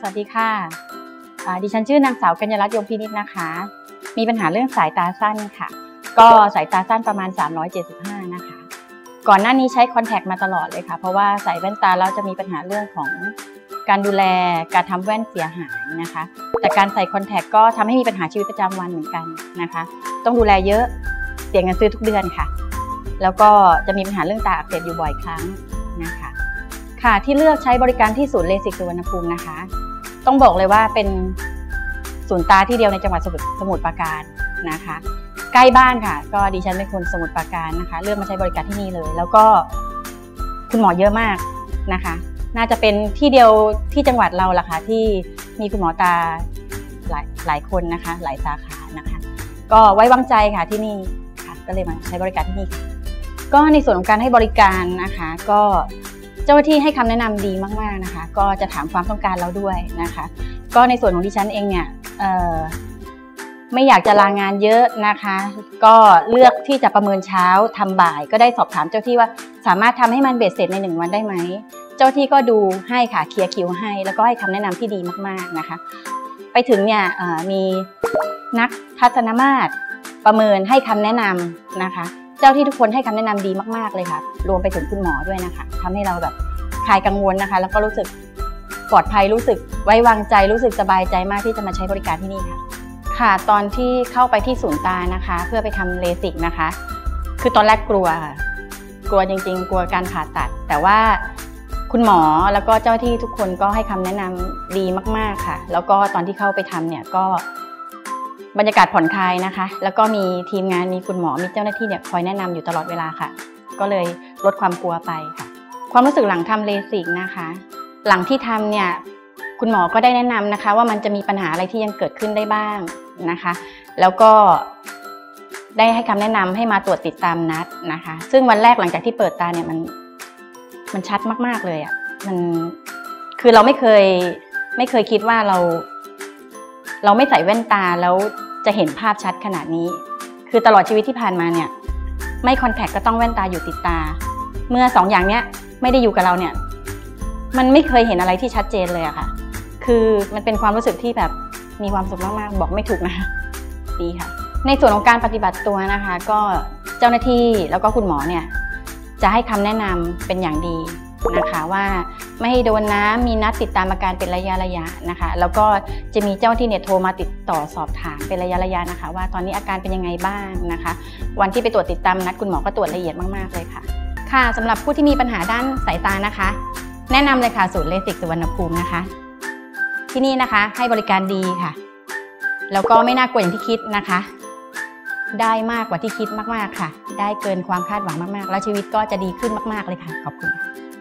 สวัสดีค่ะดิฉันชื่อนางสาวกัญญารัตน์ยงพินิจนะคะมีปัญหาเรื่องสายตาสั้นค่ะก็สายตาสั้นประมาณ375นะคะก่อนหน้านี้ใช้คอนแทคมาตลอดเลยค่ะเพราะว่าใส่แว่นตาแล้วจะมีปัญหาเรื่องของการดูแลการทำแว่นเสียหายนะคะแต่การใส่คอนแทคก็ทำให้มีปัญหาชีวิตประจำวันเหมือนกันนะคะต้องดูแลเยอะเสียเงินซื้อทุกเดือนค่ะแล้วก็จะมีปัญหาเรื่องตาอักเสบอยู่บ่อยครั้งนะคะค่ะที่เลือกใช้บริการที่ศูนย์เลสิกสุวรรณภูมินะคะต้องบอกเลยว่าเป็นศูนย์ตาที่เดียวในจังหวัดสมุทรปราการนะคะใกล้บ้านค่ะก็ดิฉันเป็นคนสมุทรปราการนะคะเลือกมาใช้บริการที่นี่เลยแล้วก็คุณหมอเยอะมากนะคะน่าจะเป็นที่เดียวที่จังหวัดเราล่ะค่ะที่มีคุณหมอตาหลายคนนะคะหลายสาขานะคะก็ไว้วางใจค่ะที่นี่ค่ะก็เลยมาใช้บริการที่นี่ค่ะก็ในส่วนของการให้บริการนะคะก็เจ้าหน้าที่ให้คำแนะนำดีมากๆนะคะก็จะถามความต้องการเราด้วยนะคะก็ในส่วนของดิฉันเองเนี่ยไม่อยากจะลางานเยอะนะคะก็เลือกที่จะประเมินเช้าทำบ่ายก็ได้สอบถามเจ้าที่ว่าสามารถทำให้มันเบ็ดเสร็จใน1 วันได้ไหมเจ้าที่ก็ดูให้ค่ะเคลียร์คิวให้แล้วก็ให้คำแนะนำที่ดีมากๆนะคะไปถึงเนี่ยมีนักทัศนมาตรประเมินให้คำแนะนำนะคะเจ้าที่ทุกคนให้คำแนะนำดีมากๆเลยค่ะรวมไปถึงคุณหมอด้วยนะคะทำให้เราแบบคลายกังวลนะคะแล้วก็รู้สึกปลอดภัยรู้สึกไว้วางใจรู้สึกสบายใจมากที่จะมาใช้บริการที่นี่ค่ะค่ะตอนที่เข้าไปที่ศูนย์ตานะคะเพื่อไปทำเลสิกนะคะคือตอนแรกกลัวจริงๆกลัวการผ่าตัดแต่ว่าคุณหมอแล้วก็เจ้าที่ทุกคนก็ให้คำแนะนำดีมากๆค่ะแล้วก็ตอนที่เข้าไปทำเนี่ยก็บรรยากาศผ่อนคลายนะคะแล้วก็มีทีมงานมีคุณหมอมีเจ้าหน้าที่เนี่ยคอยแนะนำอยู่ตลอดเวลาค่ะก็เลยลดความกลัวไปค่ะความรู้สึกหลังทำเลสิกนะคะหลังที่ทำเนี่ยคุณหมอก็ได้แนะนำนะคะว่ามันจะมีปัญหาอะไรที่ยังเกิดขึ้นได้บ้างนะคะแล้วก็ได้ให้คำแนะนำให้มาตรวจติดตามนัดนะคะซึ่งวันแรกหลังจากที่เปิดตาเนี่ยมันชัดมากๆเลยอ่ะมันคือเราไม่เคยคิดว่าเราไม่ใส่แว่นตาแล้วจะเห็นภาพชัดขนาดนี้คือตลอดชีวิตที่ผ่านมาเนี่ยไม่คอนแทคก็ต้องแว่นตาอยู่ติดตาเมื่อ2 อย่างเนี้ยไม่ได้อยู่กับเราเนี่ยมันไม่เคยเห็นอะไรที่ชัดเจนเลยอะค่ะคือมันเป็นความรู้สึกที่แบบมีความสุขมากๆบอกไม่ถูกนะดีค่ะในส่วนของการปฏิบัติตัวนะคะก็เจ้าหน้าที่แล้วก็คุณหมอเนี่ยจะให้คำแนะนำเป็นอย่างดีนะคะว่าไม่ให้โดนน้ำมีนัดติดตามอาการเป็นระยะนะคะแล้วก็จะมีเจ้าที่เนี่ยโทรมาติดต่อสอบถามเป็นระยะนะคะว่าตอนนี้อาการเป็นยังไงบ้างนะคะวันที่ไปตรวจติดตามนัดคุณหมอก็ตรวจละเอียดมากๆเลยค่ะค่ะสำหรับผู้ที่มีปัญหาด้านสายตานะคะแนะนำเลยค่ะศูนย์เลสิกสุวรรณภูมินะคะที่นี่นะคะให้บริการดีค่ะแล้วก็ไม่น่ากลัวอย่างที่คิดนะคะได้มากกว่าที่คิดมากๆค่ะได้เกินความคาดหวังมากๆแล้วชีวิตก็จะดีขึ้นมากๆเลยค่ะขอบคุณ